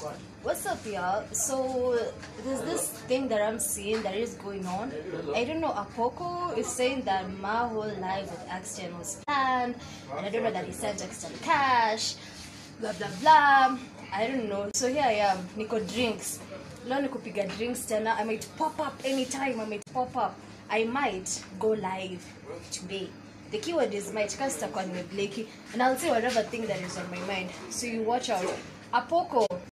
What's up, y'all? So there's this thing that I'm seeing that is going on. I don't know. Apoko is saying that my whole life with Xtian was planned, and I don't know that he sent Xtian cash. Blah blah blah. I don't know. So here I am. Niko drinks. Leo niko piga drinks tena. I might pop up anytime. I might go live today. The keyword is might, because sitakuwa nimebleki, and I'll say whatever thing that is on my mind. So you watch out. Apoko